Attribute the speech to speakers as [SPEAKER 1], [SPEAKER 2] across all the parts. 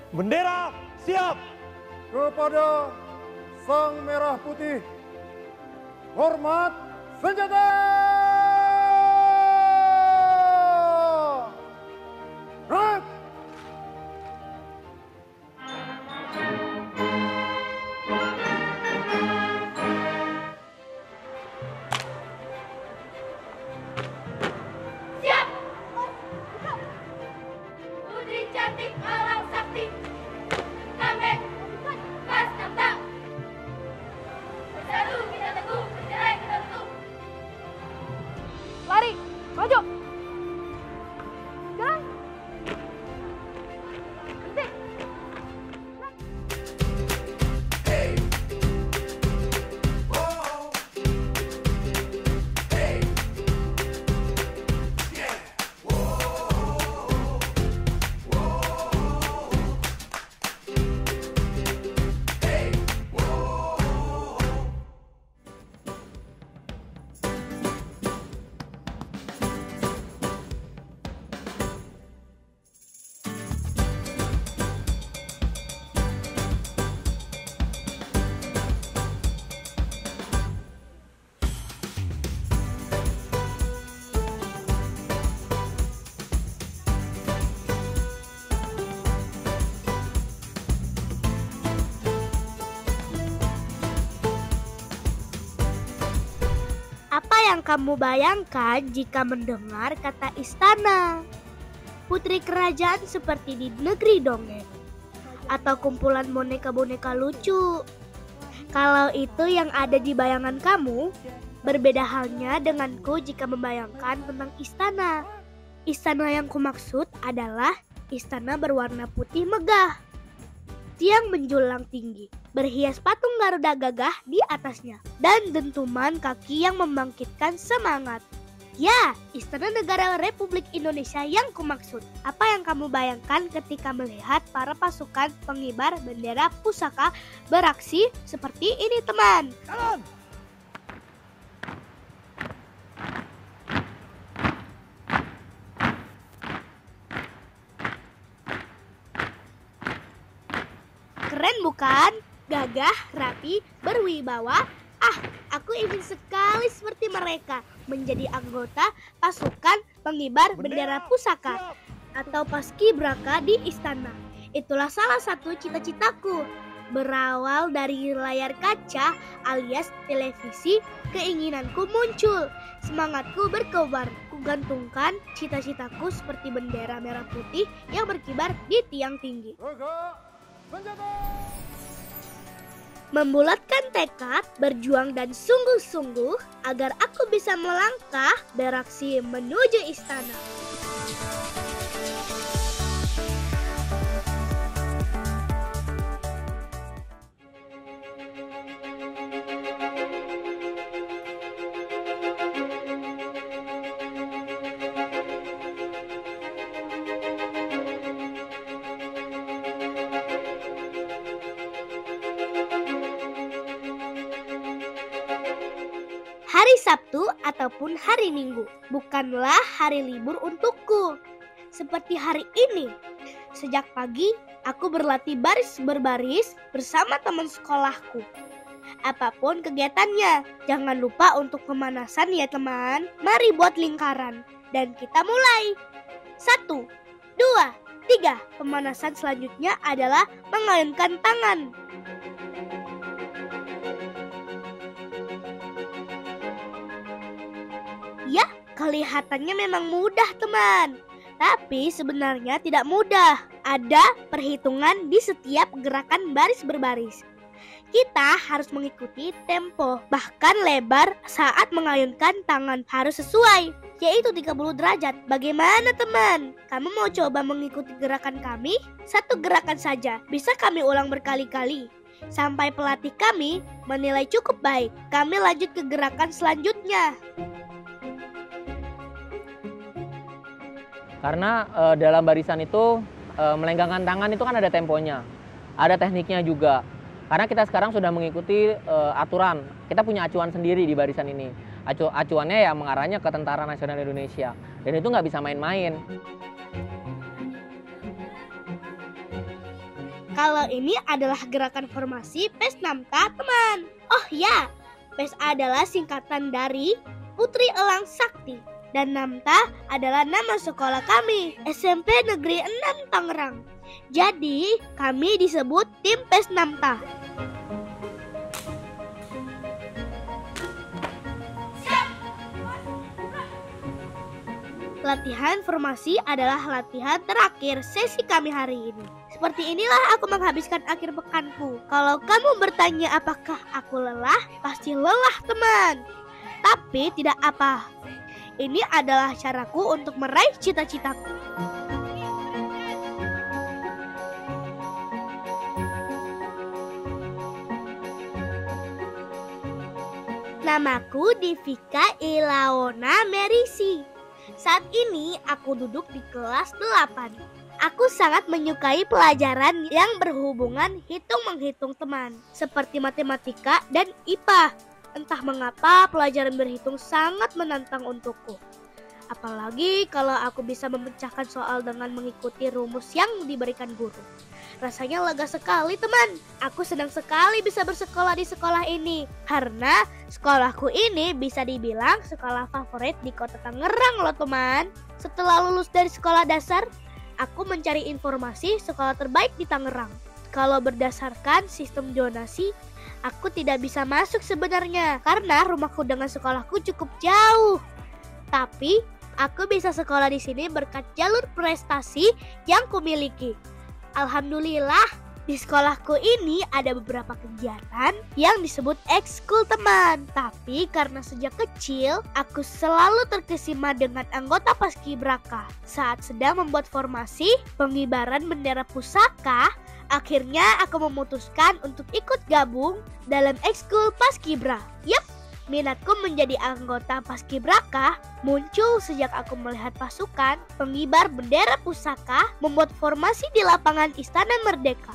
[SPEAKER 1] Bendera siap.
[SPEAKER 2] Kepada Sang Merah Putih, hormat senjata! Red!
[SPEAKER 3] Siap! Putri cantik alam sakti. Comeback. Pas tamtak. Bersatu kita teguh, bercerai kita utuh. Lari, maju. Jalan. Berhenti.
[SPEAKER 4] Apa yang kamu bayangkan jika mendengar kata istana? Putri kerajaan seperti di negeri dongeng? Atau kumpulan boneka-boneka lucu? Kalau itu yang ada di bayangan kamu, berbeda halnya denganku jika membayangkan tentang istana. Istana yang kumaksud adalah istana berwarna putih megah. Tiang menjulang tinggi, berhias patung Garuda gagah di atasnya, dan dentuman kaki yang membangkitkan semangat. Ya, Istana Negara Republik Indonesia yang kumaksud. Apa yang kamu bayangkan ketika melihat para pasukan pengibar bendera pusaka beraksi seperti ini, teman?
[SPEAKER 1] Jalan.
[SPEAKER 4] Keren bukan? Gagah, rapi, berwibawa. Aku ingin sekali seperti mereka menjadi anggota pasukan pengibar bendera pusaka atau paskibraka di istana. Itulah salah satu cita-citaku. Berawal dari layar kaca alias televisi, keinginanku muncul. Semangatku berkobar. Kugantungkan cita-citaku seperti bendera merah putih yang berkibar di tiang tinggi. Membulatkan tekad, berjuang dan sungguh-sungguh agar aku bisa melangkah beraksi menuju istana. Hari Sabtu ataupun hari Minggu bukanlah hari libur untukku. Seperti hari ini, sejak pagi aku berlatih baris berbaris bersama teman sekolahku. Apapun kegiatannya, jangan lupa untuk pemanasan ya teman. Mari buat lingkaran dan kita mulai. 1, 2, 3. Pemanasan selanjutnya adalah mengayunkan tangan. Ya, kelihatannya memang mudah teman. Tapi sebenarnya tidak mudah. Ada perhitungan di setiap gerakan baris berbaris. Kita harus mengikuti tempo, bahkan lebar saat mengayunkan tangan harus sesuai, yaitu 30 derajat. Bagaimana teman? Kamu mau coba mengikuti gerakan kami? Satu gerakan saja, bisa kami ulang berkali-kali. Sampai pelatih kami menilai cukup baik. Kami lanjut ke gerakan selanjutnya.
[SPEAKER 5] Karena dalam barisan itu melenggangkan tangan itu kan ada temponya, ada tekniknya juga. Karena kita sekarang sudah mengikuti aturan, kita punya acuan sendiri di barisan ini. Acuannya ya mengarahnya ke Tentara Nasional Indonesia, dan itu nggak bisa main-main.
[SPEAKER 4] Kalau ini adalah gerakan formasi PES Namta, teman. Oh ya, PES adalah singkatan dari Putri Elang Sakti. Dan Namta adalah nama sekolah kami, SMP Negeri 6 Tangerang. Jadi, kami disebut tim PES Namta. Latihan formasi adalah latihan terakhir sesi kami hari ini. Seperti inilah aku menghabiskan akhir pekanku. Kalau kamu bertanya apakah aku lelah, pasti lelah, teman. Tapi tidak apa. Ini adalah caraku untuk meraih cita-citaku. Namaku Divika Ilaona Merisi. Saat ini aku duduk di kelas 8. Aku sangat menyukai pelajaran yang berhubungan hitung-menghitung, teman, seperti matematika dan IPA. Entah mengapa pelajaran berhitung sangat menantang untukku. Apalagi kalau aku bisa memecahkan soal dengan mengikuti rumus yang diberikan guru. Rasanya lega sekali, teman. Aku senang sekali bisa bersekolah di sekolah ini. Karena sekolahku ini bisa dibilang sekolah favorit di kota Tangerang loh, teman. Setelah lulus dari sekolah dasar, aku mencari informasi sekolah terbaik di Tangerang. Kalau berdasarkan sistem zonasi, aku tidak bisa masuk sebenarnya karena rumahku dengan sekolahku cukup jauh. Tapi aku bisa sekolah di sini berkat jalur prestasi yang kumiliki. Alhamdulillah, di sekolahku ini ada beberapa kegiatan yang disebut ekskul, teman. Tapi karena sejak kecil aku selalu terkesima dengan anggota Paskibraka. Saat sedang membuat formasi pengibaran bendera pusaka, akhirnya aku memutuskan untuk ikut gabung dalam ekskul Paskibra. Yap, minatku menjadi anggota Paskibraka muncul sejak aku melihat pasukan pengibar bendera pusaka membuat formasi di lapangan Istana Merdeka.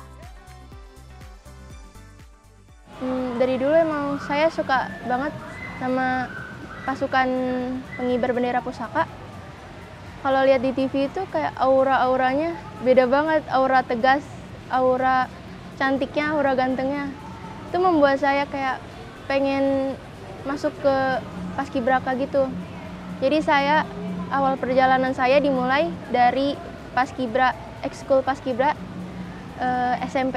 [SPEAKER 1] Dari dulu emang saya suka banget sama pasukan pengibar bendera pusaka. Kalau lihat di TV itu kayak aura-auranya beda banget, aura tegas, aura cantiknya, aura gantengnya. Itu membuat saya kayak pengen masuk ke Paskibraka gitu. Jadi awal perjalanan saya dimulai dari Paskibra, ekskul Paskibra SMP.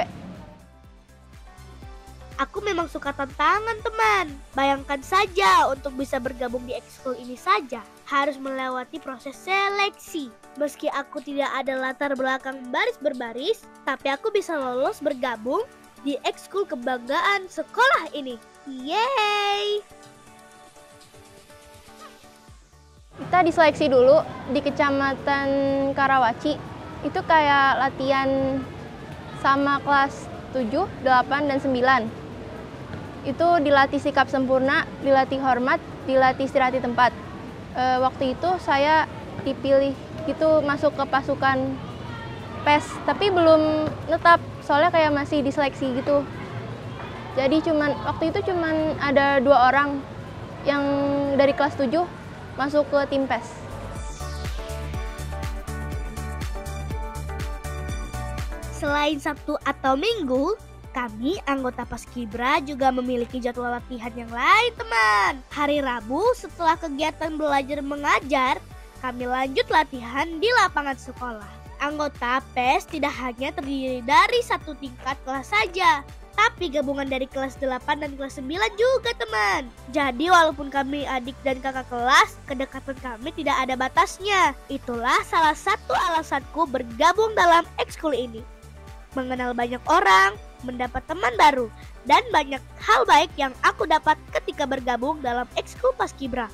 [SPEAKER 4] Aku memang suka tantangan, teman. Bayangkan saja untuk bisa bergabung di ekskul ini saja harus melewati proses seleksi. Meski aku tidak ada latar belakang baris berbaris, tapi aku bisa lolos bergabung di ekskul kebanggaan sekolah ini. Yeay!
[SPEAKER 1] Kita diseleksi dulu di Kecamatan Karawaci. Itu kayak latihan sama kelas 7, 8, dan 9. Itu dilatih sikap sempurna, dilatih hormat, dilatih istirahat di tempat. Waktu itu saya dipilih gitu masuk ke pasukan PES, tapi belum netap soalnya kayak masih diseleksi gitu. Jadi waktu itu cuman ada 2 orang yang dari kelas 7 masuk ke tim PES.
[SPEAKER 4] Selain Sabtu atau Minggu, kami anggota Paskibra juga memiliki jadwal latihan yang lain, teman. Hari Rabu setelah kegiatan belajar mengajar, kami lanjut latihan di lapangan sekolah. Anggota PES tidak hanya terdiri dari satu tingkat kelas saja, tapi gabungan dari kelas 8 dan kelas 9 juga, teman. Jadi walaupun kami adik dan kakak kelas, kedekatan kami tidak ada batasnya. Itulah salah satu alasanku bergabung dalam ekskul ini. Mengenal banyak orang, mendapat teman baru, dan banyak hal baik yang aku dapat ketika bergabung dalam ekskul Paskibra.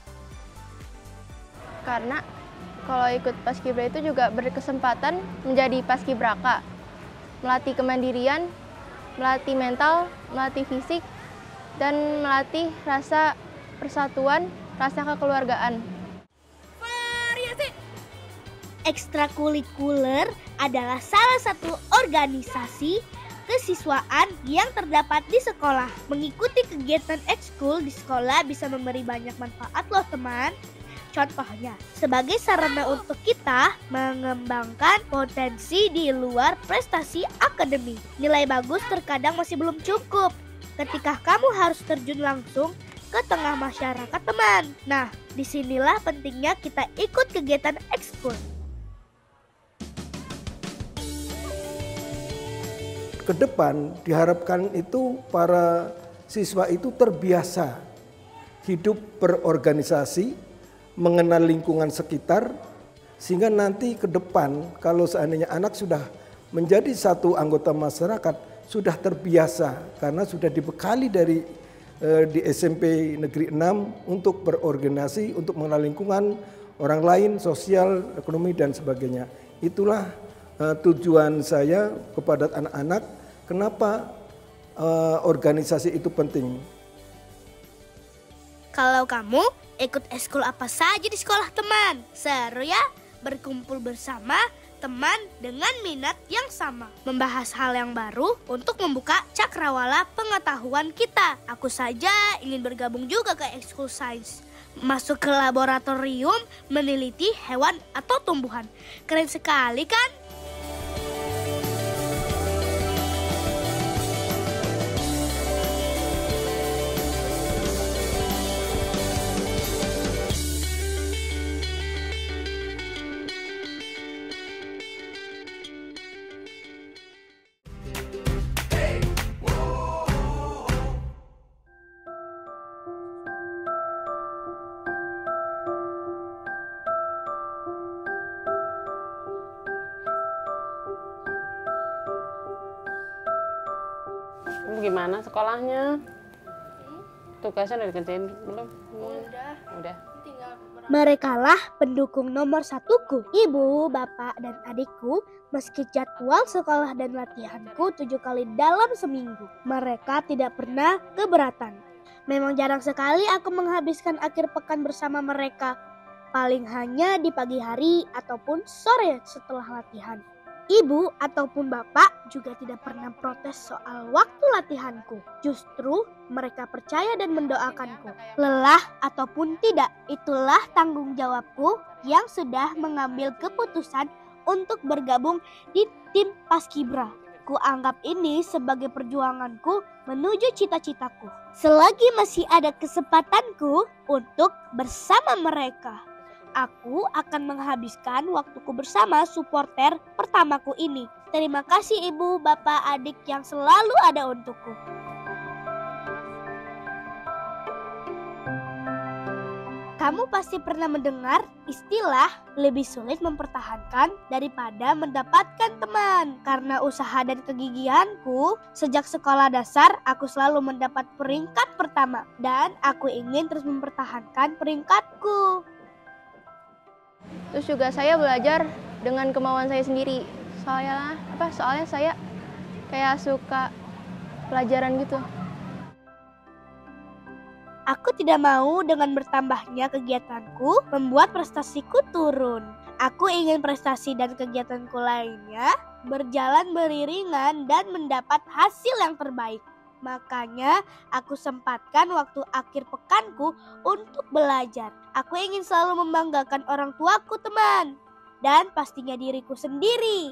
[SPEAKER 1] Karena kalau ikut Paskibra itu juga berkesempatan menjadi Paskibraka, melatih kemandirian, melatih mental, melatih fisik, dan melatih rasa persatuan, rasa kekeluargaan.
[SPEAKER 4] Ekstrakurikuler adalah salah satu organisasi kesiswaan yang terdapat di sekolah. Mengikuti kegiatan ekskul di sekolah bisa memberi banyak manfaat loh, teman. contohnya sebagai sarana untuk kita mengembangkan potensi di luar prestasi akademik. Nilai bagus terkadang masih belum cukup ketika kamu harus terjun langsung ke tengah masyarakat, teman. Nah, disinilah pentingnya kita ikut kegiatan ekskul.
[SPEAKER 6] Ke depan diharapkan itu para siswa itu terbiasa hidup berorganisasi, mengenal lingkungan sekitar, sehingga nanti ke depan kalau seandainya anak sudah menjadi satu anggota masyarakat, sudah terbiasa karena sudah dibekali dari di SMP Negeri 6 untuk berorganisasi, untuk mengenal lingkungan, orang lain, sosial, ekonomi dan sebagainya. Itulah tujuan saya kepada anak-anak, kenapa organisasi itu penting.
[SPEAKER 4] Kalau kamu ikut ekskul apa saja di sekolah, teman? Seru ya, berkumpul bersama teman dengan minat yang sama, membahas hal yang baru untuk membuka cakrawala pengetahuan kita. Aku saja ingin bergabung juga ke ekskul sains, masuk ke laboratorium meneliti hewan atau tumbuhan. Keren sekali kan?
[SPEAKER 7] Gimana sekolahnya? Tugasnya udah dikerjain belum? Udah.
[SPEAKER 4] Merekalah pendukung nomor satuku. Ibu, bapak, dan adikku meski jadwal sekolah dan latihanku 7 kali dalam seminggu. Mereka tidak pernah keberatan. Memang jarang sekali aku menghabiskan akhir pekan bersama mereka. Paling hanya di pagi hari ataupun sore setelah latihan. Ibu ataupun bapak juga tidak pernah protes soal waktu latihanku. Justru mereka percaya dan mendoakanku. Lelah ataupun tidak, itulah tanggung jawabku yang sudah mengambil keputusan untuk bergabung di tim Paskibra. Ku anggap ini sebagai perjuanganku menuju cita-citaku. Selagi masih ada kesempatanku untuk bersama mereka, aku akan menghabiskan waktuku bersama supporter pertamaku ini. Terima kasih ibu, bapak, adik yang selalu ada untukku. Kamu pasti pernah mendengar istilah lebih sulit mempertahankan daripada mendapatkan teman. Karena usaha dan kegigihanku, sejak sekolah dasar aku selalu mendapat peringkat pertama. Dan aku ingin terus mempertahankan peringkatku.
[SPEAKER 1] Terus juga saya belajar dengan kemauan saya sendiri. Soalnya saya kayak suka pelajaran gitu.
[SPEAKER 4] Aku tidak mau dengan bertambahnya kegiatanku membuat prestasiku turun. Aku ingin prestasi dan kegiatanku lainnya berjalan beriringan dan mendapat hasil yang terbaik. Makanya aku sempatkan waktu akhir pekanku untuk belajar. Aku ingin selalu membanggakan orang tuaku, teman. Dan pastinya diriku sendiri.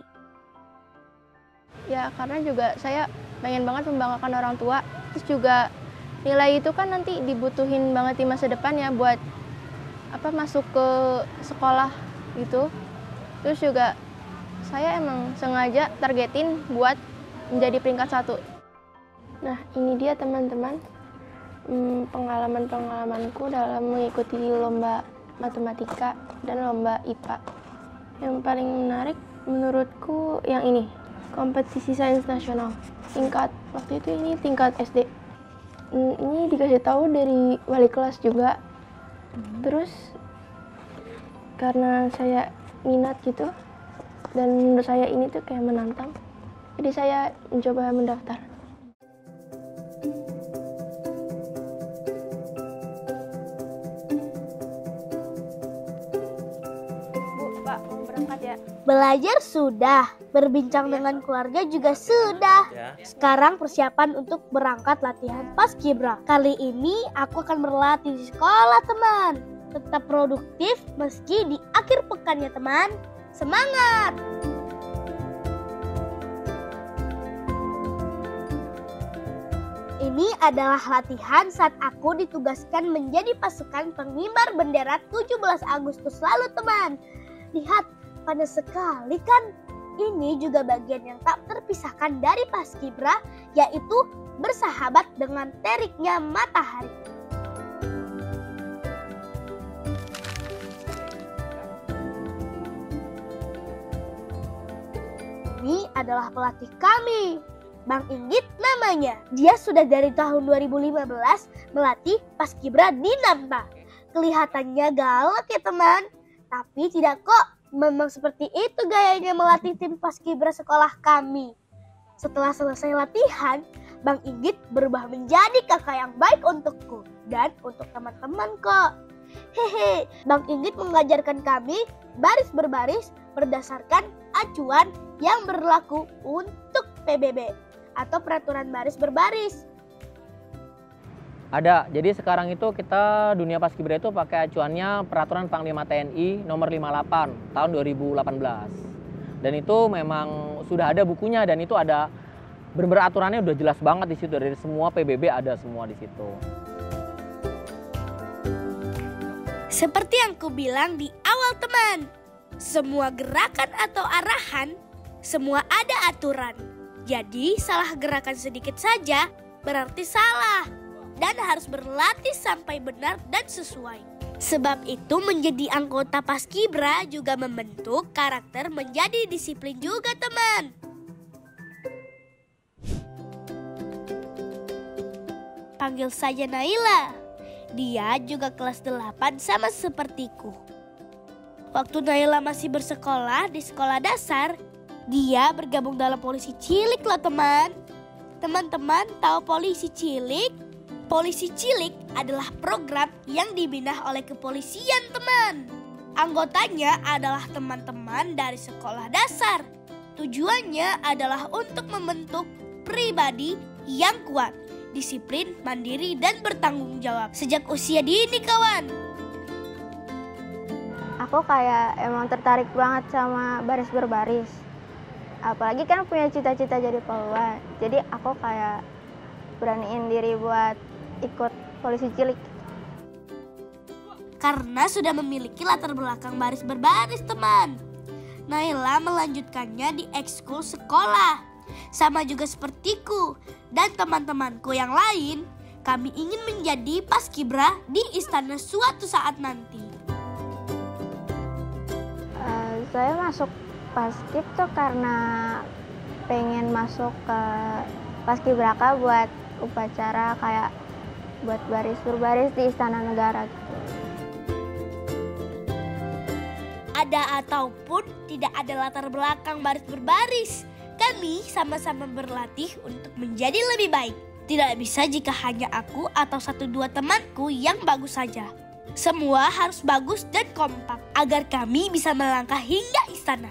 [SPEAKER 1] Ya karena juga saya pengen banget membanggakan orang tua. Terus juga nilai itu kan nanti dibutuhin banget di masa depan ya buat masuk ke sekolah gitu. Terus juga saya emang sengaja targetin buat menjadi peringkat 1. Nah ini dia teman-teman pengalaman-pengalamanku dalam mengikuti lomba matematika dan lomba IPA. Yang paling menarik menurutku yang ini, kompetisi sains nasional. Waktu itu ini tingkat SD. Ini dikasih tahu dari wali kelas juga. Terus karena saya minat gitu dan menurut saya ini tuh kayak menantang, jadi saya mencoba mendaftar. Bu, Pak, mau berangkat ya?
[SPEAKER 4] Belajar sudah, berbincang dengan keluarga juga sudah. Sekarang persiapan untuk berangkat latihan Paskibra. Kali ini aku akan berlatih di sekolah, teman. tetap produktif meski di akhir pekan ya teman. Semangat! Ini adalah latihan saat aku ditugaskan menjadi pasukan pengibar bendera 17 Agustus lalu teman. Lihat, panas sekali kan? Ini juga bagian yang tak terpisahkan dari Paskibra, yaitu bersahabat dengan teriknya matahari. Ini adalah pelatih kami, Bang Inggit namanya. Dia sudah dari tahun 2015 melatih Paskibra di Namta. Kelihatannya galak ya teman, tapi tidak kok. Memang seperti itu gayanya melatih tim Paskibra sekolah kami. Setelah selesai latihan, Bang Inggit berubah menjadi kakak yang baik untukku dan untuk teman-teman kok. Hehe, Bang Inggit mengajarkan kami baris berbaris berdasarkan acuan yang berlaku untuk PBB atau peraturan baris berbaris.
[SPEAKER 5] Ada, jadi sekarang itu kita dunia Paskibra itu pakai acuannya peraturan Panglima TNI nomor 58 tahun 2018. Dan itu memang sudah ada bukunya dan itu ada benar-benar aturannya udah jelas banget di situ, dari semua PBB ada semua di situ.
[SPEAKER 4] Seperti yang ku bilang di awal teman, semua gerakan atau arahan, semua ada aturan. Jadi salah gerakan sedikit saja berarti salah dan harus berlatih sampai benar dan sesuai. Sebab itu menjadi anggota Paskibra juga membentuk karakter menjadi disiplin juga teman. Panggil saja Naila. Dia juga kelas 8 sama sepertiku. Waktu Naila masih bersekolah di sekolah dasar, dia bergabung dalam polisi cilik loh teman. Teman-teman tahu polisi cilik? Polisi cilik adalah program yang dibina oleh kepolisian teman. Anggotanya adalah teman-teman dari sekolah dasar. Tujuannya adalah untuk membentuk pribadi yang kuat, disiplin, mandiri, dan bertanggung jawab sejak usia dini kawan.
[SPEAKER 1] Aku kayak emang tertarik banget sama baris berbaris. Apalagi kan punya cita-cita jadi poluan. Jadi aku kayak beraniin diri buat ikut polisi cilik.
[SPEAKER 4] Karena sudah memiliki latar belakang baris berbaris teman. Naila melanjutkannya di ekskul sekolah. Sama juga sepertiku dan teman-temanku yang lain, kami ingin menjadi Paskibra di istana suatu saat nanti.
[SPEAKER 1] Saya masuk Paskib tuh karena pengen masuk ke Paskibraka buat upacara kayak buat baris berbaris di istana negara gitu.
[SPEAKER 4] Ada ataupun tidak ada latar belakang baris berbaris, kami sama-sama berlatih untuk menjadi lebih baik. Tidak bisa jika hanya aku atau 1-2 temanku yang bagus saja. Semua harus bagus dan kompak agar kami bisa melangkah hingga istana.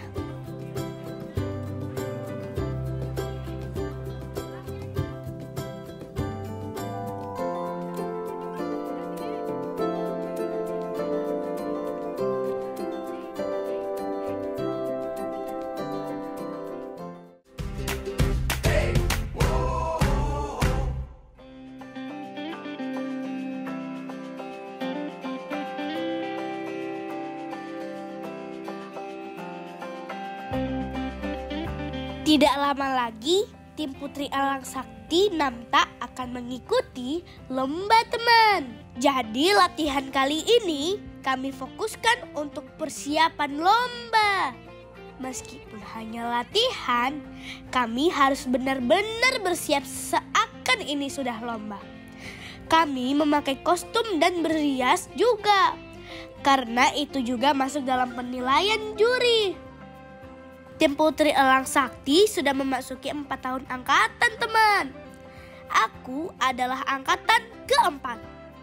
[SPEAKER 4] Tidak lama lagi, tim Putri Elang Sakti Namta akan mengikuti lomba teman. Jadi latihan kali ini kami fokuskan untuk persiapan lomba. Meskipun hanya latihan, kami harus benar-benar bersiap seakan ini sudah lomba. Kami memakai kostum dan berhias juga, karena itu juga masuk dalam penilaian juri. Tim Putri Elang Sakti sudah memasuki 4 tahun angkatan teman. Aku adalah angkatan keempat.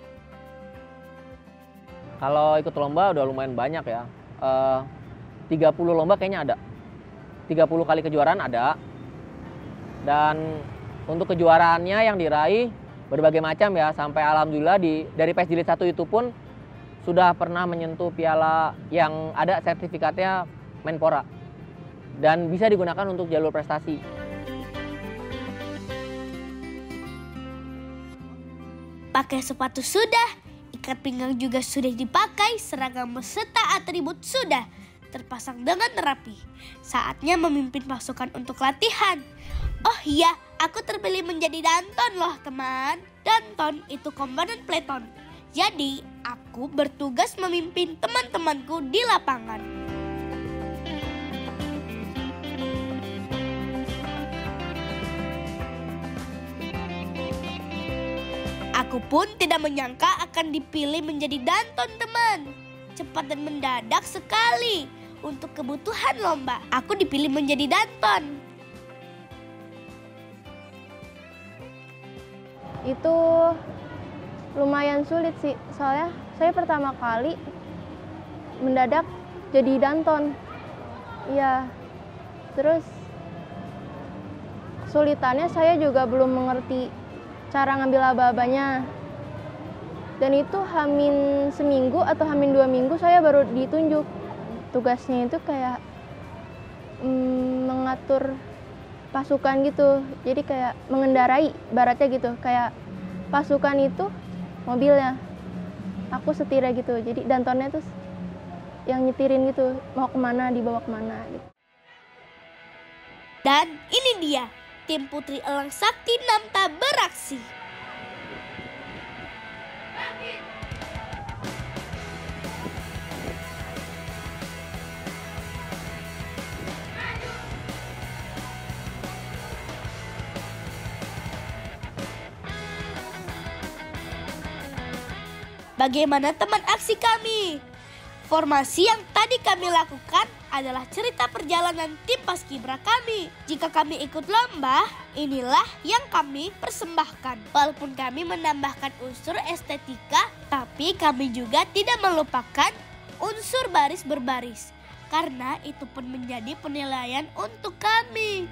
[SPEAKER 5] Kalau ikut lomba udah lumayan banyak ya. 30 lomba kayaknya ada. 30 kali kejuaraan ada. Dan untuk kejuaraannya yang diraih berbagai macam ya. Sampai alhamdulillah dari PES Jilid 1 itu pun sudah pernah menyentuh piala yang ada sertifikatnya Menpora dan bisa digunakan untuk jalur prestasi.
[SPEAKER 4] Pakai sepatu sudah, ikat pinggang juga sudah dipakai, seragam beserta atribut sudah terpasang dengan rapi. Saatnya memimpin pasukan untuk latihan. Oh iya, aku terpilih menjadi Danton loh teman. Danton itu komandan peleton. Jadi, aku bertugas memimpin teman-temanku di lapangan. Aku pun tidak menyangka akan dipilih menjadi Danton teman. Cepat dan mendadak sekali. Untuk kebutuhan lomba, aku dipilih menjadi Danton.
[SPEAKER 1] Itu lumayan sulit sih, soalnya saya pertama kali mendadak jadi Danton. Iya, terus kesulitannya saya juga belum mengerti cara ngambil aba-abanya. Dan itu hamin seminggu atau hamin 2 minggu saya baru ditunjuk. Tugasnya itu kayak mengatur pasukan gitu. Jadi kayak mengendarai, baratnya gitu. Kayak pasukan itu mobilnya, aku setirnya gitu. Jadi Dantonnya tuh yang nyetirin gitu, mau kemana, dibawa kemana gitu.
[SPEAKER 4] Dan ini dia, tim Putri Elang Sakti Namta beraksi. Bagaimana teman aksi kami? Formasi yang tadi kami lakukan adalah cerita perjalanan tim Paskibra kami. Jika kami ikut lomba, inilah yang kami persembahkan. Walaupun kami menambahkan unsur estetika, tapi kami juga tidak melupakan unsur baris berbaris. Karena itu pun menjadi penilaian untuk kami.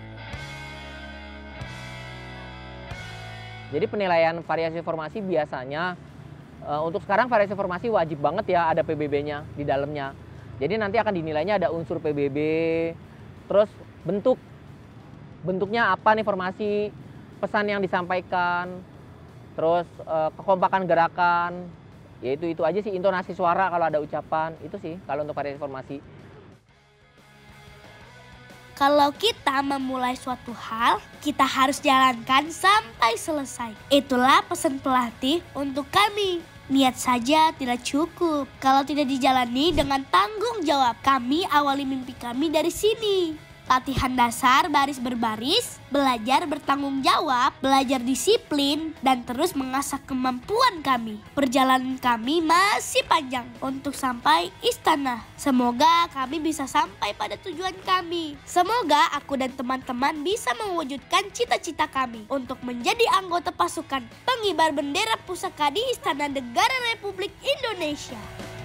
[SPEAKER 5] Jadi penilaian variasi formasi biasanya untuk sekarang variasi formasi wajib banget ya ada PBB-nya di dalamnya. Jadi nanti akan dinilainya ada unsur PBB, terus bentuknya apa nih formasi, pesan yang disampaikan, terus kekompakan gerakan, ya itu aja sih, intonasi suara kalau ada ucapan, itu sih kalau untuk variasi formasi.
[SPEAKER 4] Kalau kita memulai suatu hal, kita harus jalankan sampai selesai. Itulah pesan pelatih untuk kami. Niat saja tidak cukup kalau tidak dijalani dengan tanggung jawab. Kami awali mimpi kami dari sini. Latihan dasar baris berbaris, belajar bertanggung jawab, belajar disiplin, dan terus mengasah kemampuan kami. Perjalanan kami masih panjang untuk sampai istana. Semoga kami bisa sampai pada tujuan kami. Semoga aku dan teman-teman bisa mewujudkan cita-cita kami untuk menjadi anggota pasukan pengibar bendera pusaka di Istana Negara Republik Indonesia.